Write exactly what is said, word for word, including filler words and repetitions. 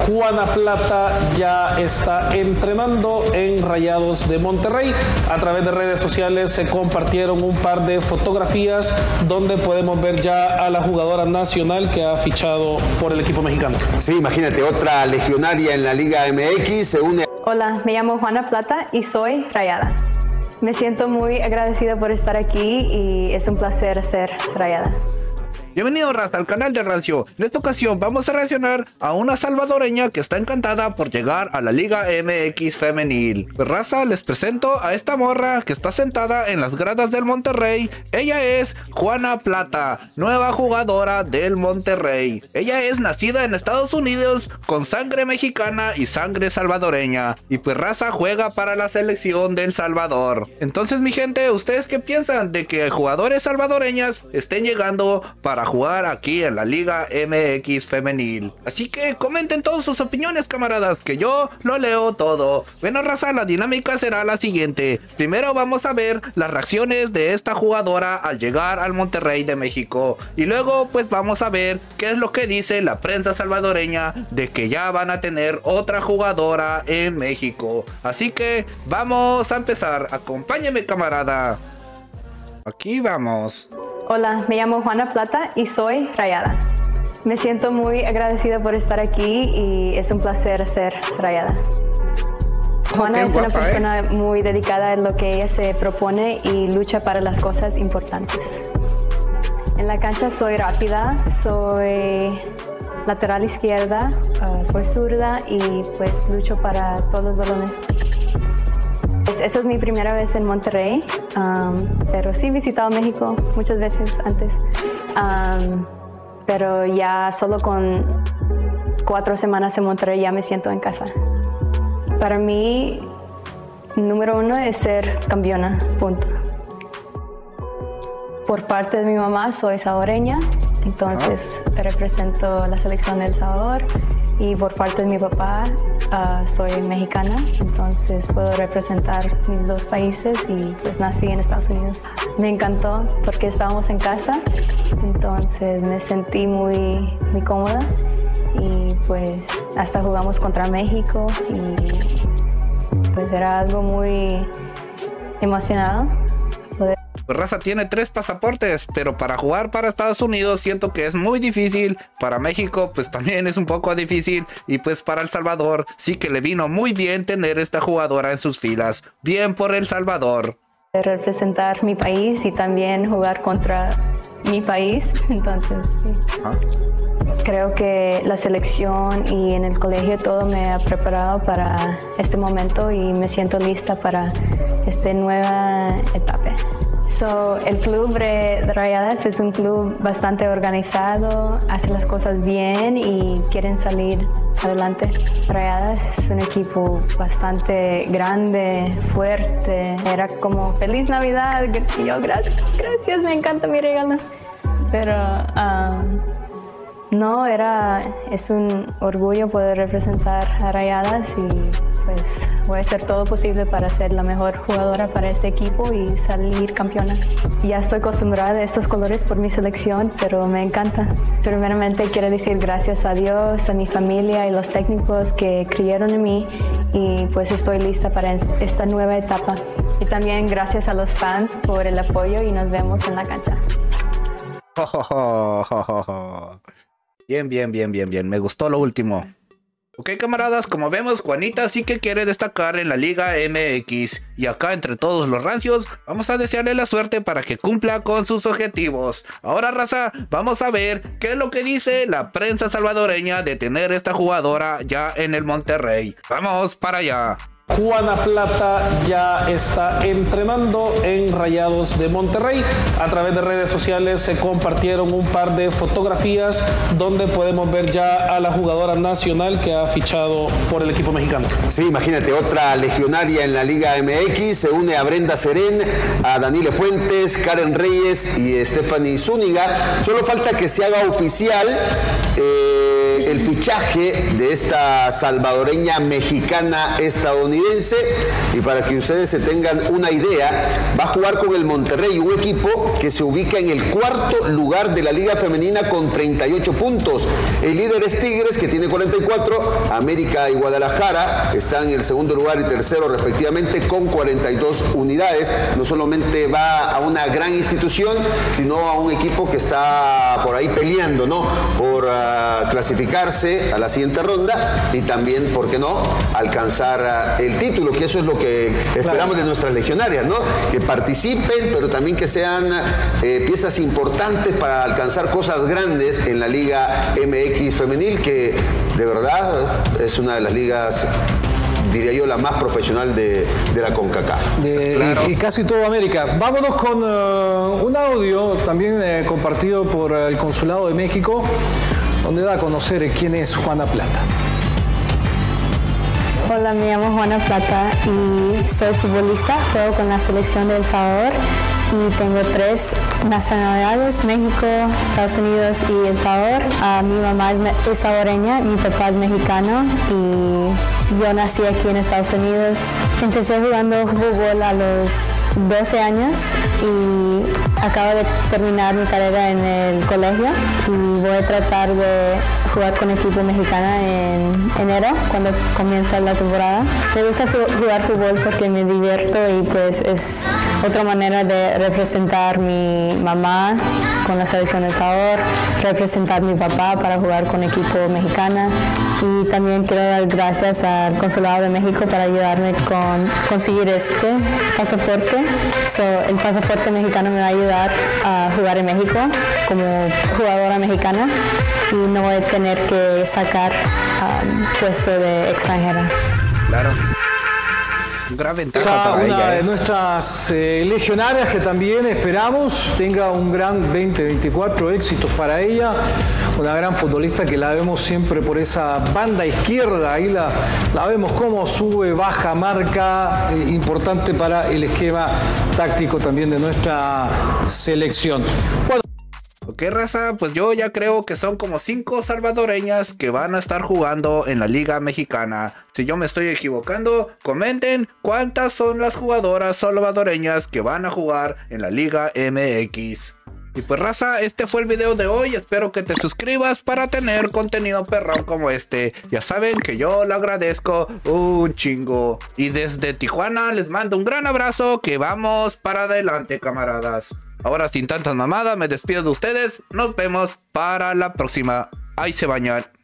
Juana Plata ya está entrenando en Rayados de Monterrey. A través de redes sociales se compartieron un par de fotografías donde podemos ver ya a la jugadora nacional que ha fichado por el equipo mexicano. Sí, imagínate, otra legionaria en la Liga M X se une. Hola, me llamo Juana Plata y soy Rayada. Me siento muy agradecida por estar aquí y es un placer ser Rayada. Bienvenido, raza, al canal de Rancio. En esta ocasión vamos a reaccionar a una salvadoreña que está encantada por llegar a la Liga M X femenil. Pues, raza, les presento a esta morra que está sentada en las gradas del Monterrey. Ella es Juana Plata, nueva jugadora del Monterrey. Ella es nacida en Estados Unidos con sangre mexicana y sangre salvadoreña. Y pues, raza, juega para la selección del Salvador. Entonces, mi gente, ¿ustedes qué piensan de que jugadores salvadoreñas estén llegando para jugar aquí en la Liga M X femenil? Así que comenten todas sus opiniones, camaradas, que yo lo leo todo. Bueno, raza, la dinámica será la siguiente. Primero vamos a ver las reacciones de esta jugadora al llegar al Monterrey de México, y luego pues vamos a ver qué es lo que dice la prensa salvadoreña de que ya van a tener otra jugadora en México. Así que vamos a empezar. Acompáñeme, camarada. Aquí vamos. Hola, me llamo Juana Plata y soy Rayada. Me siento muy agradecida por estar aquí y es un placer ser Rayada. Juana es una persona muy dedicada en lo que ella se propone y lucha para las cosas importantes. En la cancha soy rápida, soy lateral izquierda, uh, soy zurda y pues lucho para todos los balones. Esta es mi primera vez en Monterrey, um, pero sí he visitado México muchas veces antes, um, pero ya solo con cuatro semanas en Monterrey ya me siento en casa. Para mí, número uno es ser campeona, punto. Por parte de mi mamá soy salvadoreña, entonces represento la selección de El Salvador, y por parte de mi papá uh, soy mexicana, entonces puedo representar mis dos países y pues nací en Estados Unidos. Me encantó porque estábamos en casa, entonces me sentí muy, muy cómoda y pues hasta jugamos contra México y pues era algo muy emocionado. Pues, raza, tiene tres pasaportes, pero para jugar para Estados Unidos siento que es muy difícil. Para México pues también es un poco difícil, y pues para El Salvador sí que le vino muy bien tener esta jugadora en sus filas. Bien por El Salvador. Representar mi país y también jugar contra mi país, entonces sí. ¿Ah? Creo que la selección y en el colegio todo me ha preparado para este momento y me siento lista para esta nueva etapa. So, el club de Rayadas es un club bastante organizado, hace las cosas bien y quieren salir adelante. Rayadas es un equipo bastante grande, fuerte. Era como feliz Navidad, y yo gracias, gracias, me encanta mi regalo. Pero um, no, era, es un orgullo poder representar a Rayadas y pues voy a hacer todo posible para ser la mejor jugadora para este equipo y salir campeona. Ya estoy acostumbrada a estos colores por mi selección, pero me encanta. Primeramente quiero decir gracias a Dios, a mi familia y los técnicos que creyeron en mí, y pues estoy lista para esta nueva etapa. Y también gracias a los fans por el apoyo y nos vemos en la cancha. Bien, bien, bien, bien, bien. Me gustó lo último. Ok, camaradas, como vemos, Juanita sí que quiere destacar en la Liga M X. Y acá, entre todos los rancios, vamos a desearle la suerte para que cumpla con sus objetivos. Ahora, raza, vamos a ver qué es lo que dice la prensa salvadoreña de tener esta jugadora ya en el Monterrey. Vamos para allá. Juana Plata ya está entrenando en Rayados de Monterrey. A través de redes sociales se compartieron un par de fotografías donde podemos ver ya a la jugadora nacional que ha fichado por el equipo mexicano. Sí, imagínate, otra legionaria en la Liga M X se une a Brenda Serén, a Danile Fuentes, Karen Reyes y Stephanie Zúñiga. Solo falta que se haga oficial eh, el fichaje de esta salvadoreña mexicana estadounidense, y para que ustedes se tengan una idea, va a jugar con el Monterrey, un equipo que se ubica en el cuarto lugar de la Liga Femenina con treinta y ocho puntos. El líder es Tigres, que tiene cuarenta y cuatro, América y Guadalajara están en el segundo lugar y tercero respectivamente con cuarenta y dos unidades. No solamente va a una gran institución, sino a un equipo que está por ahí peleando, ¿no?, por uh, clasificarse a la siguiente ronda y también, ¿por qué no?, alcanzar uh, el título, que eso es lo que esperamos, claro, de nuestras legionarias, ¿no?, que participen, pero también que sean eh, piezas importantes para alcanzar cosas grandes en la Liga M X femenil, que de verdad es una de las ligas, diría yo, la más profesional de, de la CONCACAF. De, claro. y, y casi toda América. Vámonos con uh, un audio también eh, compartido por el Consulado de México, donde da a conocer quién es Juana Plata. Hola, me llamo Juana Plata y soy futbolista, juego con la selección de El Salvador y tengo tres nacionalidades, México, Estados Unidos y El Salvador. Uh, mi mamá es, es salvadoreña, mi papá es mexicano y yo nací aquí en Estados Unidos. Empecé jugando fútbol a los doce años y acabo de terminar mi carrera en el colegio y voy a tratar de jugar con equipo mexicano en enero, cuando comienza la temporada. Me gusta jugar fútbol porque me divierto y pues es otra manera de representar mi mamá con la selección de El Salvador, representar mi papá para jugar con equipo mexicano, y también quiero dar gracias al Consulado de México para ayudarme con conseguir este pasaporte. So, el pasaporte mexicano me va a ayudar a jugar en México como jugadora mexicana y no voy a tener que sacar um, puesto de extranjera. Claro. Gran ventaja para una ella, de eh. nuestras eh, legionarias, que también esperamos tenga un gran veinte veinticuatro, éxitos para ella. Una gran futbolista que la vemos siempre por esa banda izquierda, ahí la, la vemos como sube, baja, marca, eh, importante para el esquema táctico también de nuestra selección. Bueno, Ok, raza, pues yo ya creo que son como cinco salvadoreñas que van a estar jugando en la Liga Mexicana. Si yo me estoy equivocando, comenten cuántas son las jugadoras salvadoreñas que van a jugar en la Liga M X. Y pues, raza, este fue el video de hoy. Espero que te suscribas para tener contenido perrón como este. Ya saben que yo lo agradezco un chingo. Y desde Tijuana les mando un gran abrazo, que vamos para adelante, camaradas. Ahora, sin tantas mamadas, me despido de ustedes. Nos vemos para la próxima. Ahí se bañan.